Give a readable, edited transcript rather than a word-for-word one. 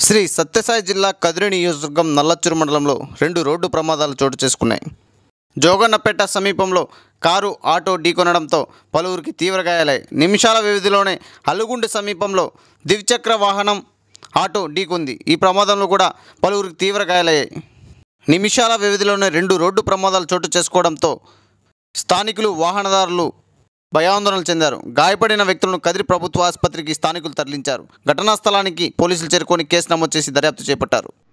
శ్రీ సత్యసాయి జిల్లా కదిరి నియోజకవర్గం నల్లచ్చూరు మండలంలో 2 రోడ్డు ప్రమాదాలు చోటు చేసుకున్నాయి. జోగన్నపేట సమీపంలో కారు ఆటో ఢీకొనడంతో పలువురికి తీవ్ర గాయాలయ్యాయి. నిమిషాల వ్యవధిలోనే అల్లుగుండి సమీపంలో ద్విచక్ర వాహనం ఆటో ఢీకొంది. ఈ ప్రమాదంలో కూడా పలువురికి తీవ్ర గాయాలయ్యాయి. నిమిషాల వ్యవధిలోనే 2 రోడ్డు ప్రమాదాలు చోటు చేసుకోవడంతో స్థానికులు వాహనదారులు భయాందోళనలు చెందారు. గాయపడిన వ్యక్తులను కదిరి ప్రభుత్వ ఆసుపత్రికి స్థానికులు తరలించారు. ఘటనా స్థలానికి పోలీసులు చేరుకొని కేసు నమోదు చేసి దర్యాప్తు చేపట్టారు.